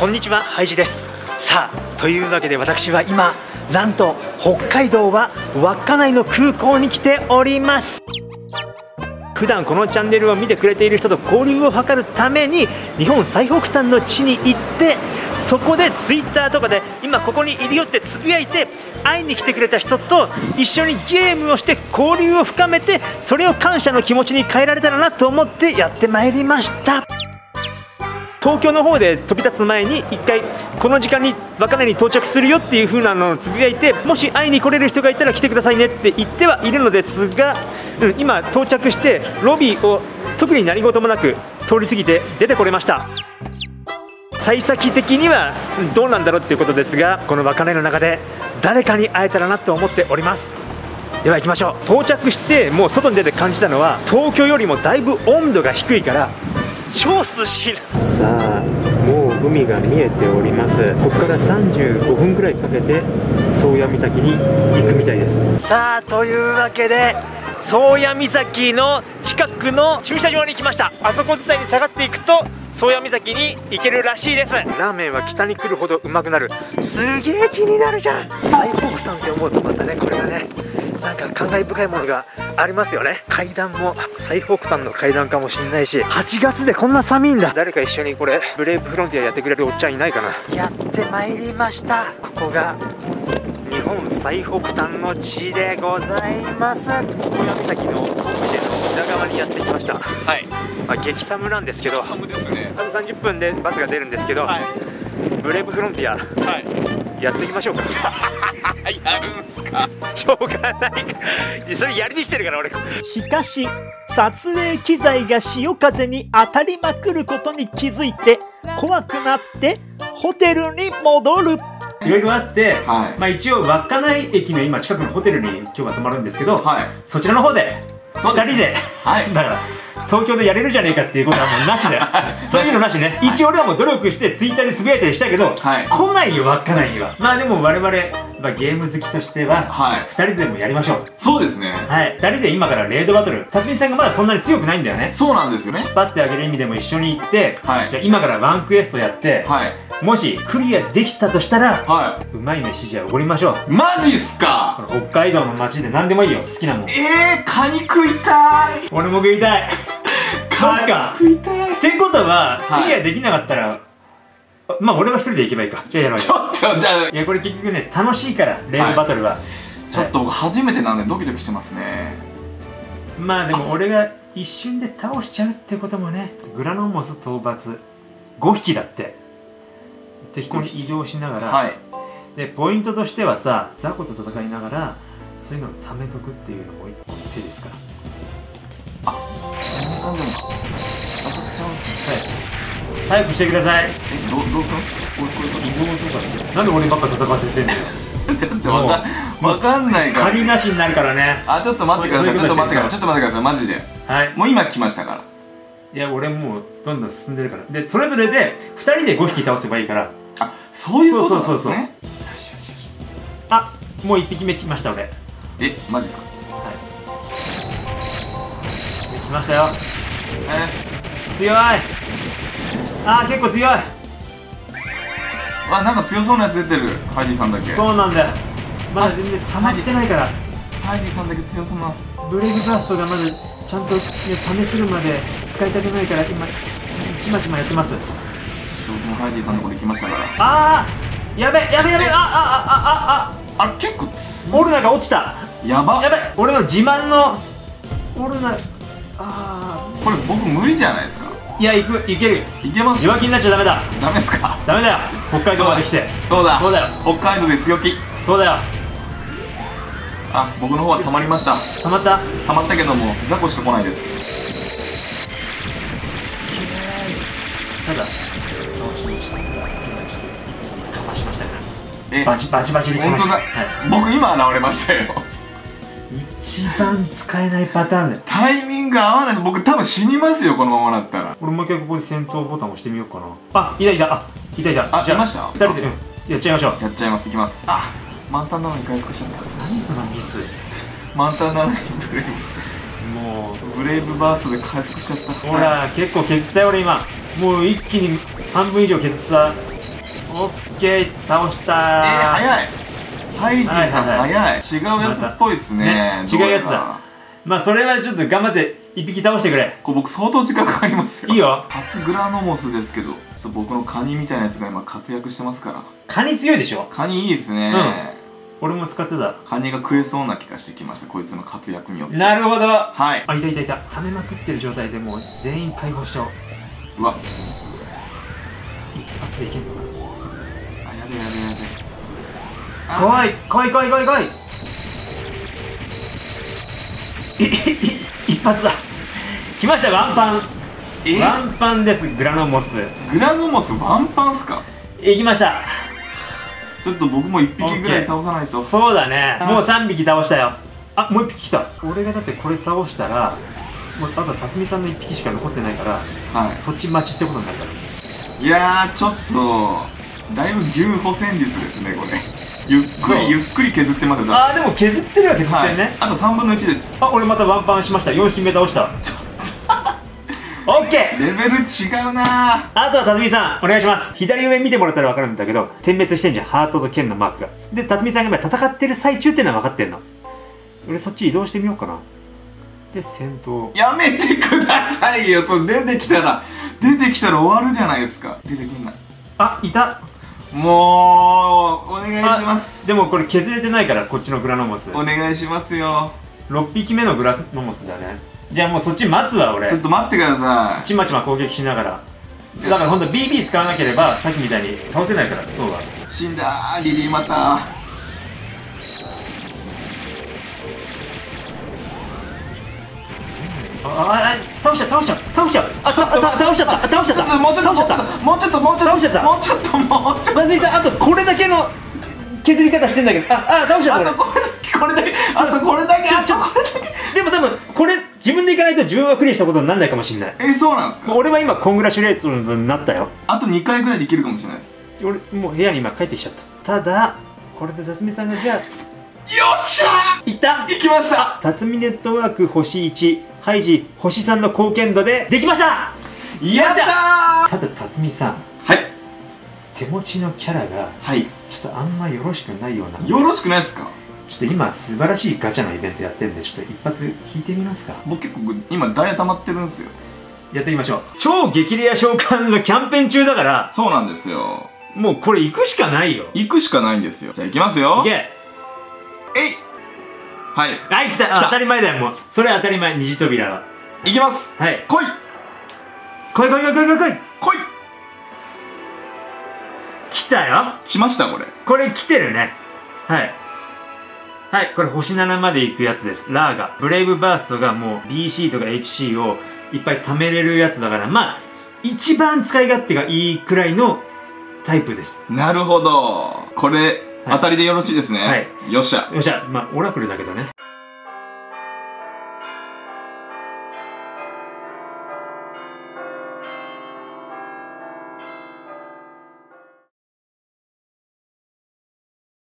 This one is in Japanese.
こんにちは、ハイジです。さあ、というわけで私は今なんと北海道は稚内の空港に来ております。普段このチャンネルを見てくれている人と交流を図るために日本最北端の地に行って、そこでツイッターとかで今ここにいるよってつぶやいて、会いに来てくれた人と一緒にゲームをして交流を深めて、それを感謝の気持ちに変えられたらなと思ってやってまいりました。東京の方で飛び立つ前に一回この時間に稚内に到着するよっていう風なのをつぶやいて、もし会いに来れる人がいたら来てくださいねって言ってはいるのですが、今到着してロビーを特に何事もなく通り過ぎて出てこれました。幸先的にはどうなんだろうっていうことですが、この稚内の中で誰かに会えたらなと思っております。では行きましょう。到着してもう外に出て感じたのは、東京よりもだいぶ温度が低いから超涼しいな。さあ、もう海が見えております。ここから35分ぐらいかけて宗谷岬に行くみたいです。さあ、というわけで宗谷岬の近くの駐車場に来ました。あそこ伝いに下がっていくと宗谷岬に行けるらしいです。ラーメンは北に来るほどうまくなる。すげえ気になるじゃん。最北端って思うとまたね、これがね、なんか感慨深いものがありますよね。階段も最北端の階段かもしれないし、8月でこんな寒いんだ。誰か一緒にこれブレイブフロンティアやってくれるおっちゃんいないかな。やってまいりました。ここが日本最北端の地でございます。宗谷岬のオブジェの裏側にやってきました。はい、激寒なんですけど、寒ですね。あと30分でバスが出るんですけど、はい、ブレイブフロンティア、はい、やっていきましょうか。やるんすか。しょうがないか。それやりに来てるから俺。しかし撮影機材が潮風に当たりまくることに気づいて怖くなってホテルに戻る。いろいろあって、はい、一応稚内駅の今近くのホテルに今日は泊まるんですけど、はい、そちらの方で2人で、はい、だから東京でやれるじゃねえかっていうことはもうなしだよ。そういうのなしね。一応俺はもう努力してツイッターでつぶやいたりしたけど、はい、来ないよ稚内には。まあでも我々、ゲーム好きとしては、はい、2人でもやりましょう。そうですね。はい、2人で今からレードバトル。辰巳さんがまだそんなに強くないんだよね。そうなんですよね。引っ張ってあげる意味でも一緒に行って、はい、じゃあ今からワンクエストやって、はい、もしクリアできたとしたら、はい、うまい飯じゃあおごりましょう。マジっすか。北海道の街で何でもいいよ、好きなもん。カニ食いたい。俺も食いたい。カニ食いたい。ってことは、クリアできなかったら、まあ俺は一人で行けばいいか。じゃあやろうよ。ちょっとじゃあ、いやこれ結局ね、楽しいからレードバトルは。ちょっと僕初めてなんでドキドキしてますね。まあでも俺が一瞬で倒しちゃうってこともね。グラノモス討伐5匹だって。適当に移動しながら、はい、でポイントとしてはさ、雑魚と戦いながらそういうのを貯めとくっていうのも一本手ですから。あ、そんな感じでも当たっちゃうんですね。はい、早くしてください。どうするんですか。これ移動とかなんで俺ばっか戦わせてんだよ。ちょっとわかんないから。仮なしになるからね。あ、ちょっと待ってください。ちょっと待ってください。ちょっと待ってください。マジで。はい。もう今来ましたから。いや俺もうどんどん進んでるから。でそれぞれで2人で5匹倒せばいいから。あ、そういうことなんですね。よしよしよし。あ、もう1匹目来ました俺。え、マジですか。はい。来ましたよ。強い。あー、結構強い。あ、なんか強そうなやつ出てる。ハイジーさんだけ。そうなんだよ。まだ全然溜まってないから。ハイジーさんだけ強そうな。ブレイブバーストがまだちゃんと溜めくるまで使いたくないから今ちまちまやってます。僕もハイジーさんのとこで来ましたから。あー、やべやべやべ。あれ結構オルナが落ちた。やば。やべ、俺の自慢のオルナ。これ僕無理じゃないですか。いや、いける。いけます。弱気になっちゃダメだ。ダメですか。ダメだよ。北海道まで来て。そうだそうだよ。北海道で強気。そうだよ。あ、僕の方は溜まりました。溜まったけども雑魚しか来ないです。ただかましましたから。バチバチに。本当だ。僕今現れましたよ。一番使えないパターンだよ。タイミング合わないと僕多分死にますよ、このままだったら。俺もう一回ここで戦闘ボタン押してみようかな。あ、いた。あ、じゃあいました。2人でやっちゃいましょう。やっちゃいます。いきます。あ、満タンなのに回復しちゃった。何そのミス。満タンなのにブレイブ。もうブレイブバーストで回復しちゃった。ほら、結構削ったよ俺今。もう一気に半分以上削ったオッケー、倒したー。 早い。ハイジーさん早い。違うやつっぽいですね。 違うやつだ。まあそれはちょっと頑張って一匹倒してくれ。 僕相当時間かかりますよ。 いいよ。 初グラノモスですけど、僕のカニみたいなやつが今活躍してますから。 カニ強いでしょ。 カニいいですね。 俺も使ってた。 カニが食えそうな気がしてきました、こいつの活躍によって。 なるほど。 はい。 あ、いたいたいた。溜めまくってる状態でもう全員解放しちゃおう。 うわ、 一発でいけんのかな。 あ、やべやべやべ。 怖い怖い怖い怖い怖い。一発だ。来ました、ワンパン。ワンパンです、グラノモス。 グラノモスワンパンっすか。 行きました。 ちょっと僕も1匹ぐらい倒さないと。 そうだね。もう3匹倒したよ。あ、もう1匹来た。俺がだってこれ倒したらもうあとは辰巳さんの1匹しか残ってないから、はい、そっち待ちってことになるから。 いやー、ちょっとだいぶ牛歩戦術ですねこれ。ゆっくり削ってますよ。 あー、でも削ってるは削ってるね、はい、 あと3分の1です。 あ、俺またワンパンしました。4匹目倒した。ちょっとオッケー。 レベル違うなー。 あとは辰巳さんお願いします。左上見てもらったら分かるんだけど、点滅してんじゃん、ハートと剣のマークが。で、辰巳さんが今戦ってる最中っていうのは分かってんの。俺そっち移動してみようかな。で、戦闘。 やめてくださいよ。出てきたら終わるじゃないですか。出てくんない。 あ、いた。 もうお願いします。 でもこれ削れてないから、こっちのグラノモスお願いしますよ。 6匹目のグラノモスだね。じゃあもうそっち待つわ俺。 ちょっと待ってください。 ちまちま攻撃しながら。だからほんと BB 使わなければさっきみたいに倒せないから。そうだ、 死んだー。リリーまた。 あ、倒しちゃう。倒しちゃった。 もうちょっと倒しちゃった。まずいさん、あとこれだけの削り方してんだけど、倒しちゃった。 これだけ。 でも多分これ自分でいかないと自分はクリアしたことにならないかもしれない。 そうなんですか。 俺は今コングラシュレーションズになったよ。 あと2回ぐらいできるかもしれないです。 俺もう部屋に今帰ってきちゃった。ただこれで辰巳さんがじゃあ、 よっしゃー、 いった。 いきました。 辰巳ネットワーク星1、ハイジ星3の貢献度でできました。 やったー。 ただ辰巳さん、 はい、 手持ちのキャラがはいちょっとあんまよろしくないような。 よろしくないですか。 ちょっと今素晴らしいガチャのイベントやってるんで、ちょっと一発引いてみますか。 僕結構今ダイヤ溜まってるんですよ。 やってみましょう。超激レア召喚のキャンペーン中だから。 そうなんですよ。 もうこれ行くしかないよ。 行くしかないんですよ。じゃあ行きますよ。 いけ。 はい。 はい、来た。当たり前だよ、もう。それ当たり前、虹扉は。 行きます。 はい。 来い。 来い。来たよ。 来ました、これ。 これ来てるね。はい。はい、これ星7まで行くやつです。ラーガ。ブレイブバーストがもう BC とか HC をいっぱい貯めれるやつだから、まあ、一番使い勝手がいいくらいのタイプです。 なるほど。これ、当たりでよろしいですね。はい。よっしゃ。 よっしゃ。まあ、オラクルだけどね。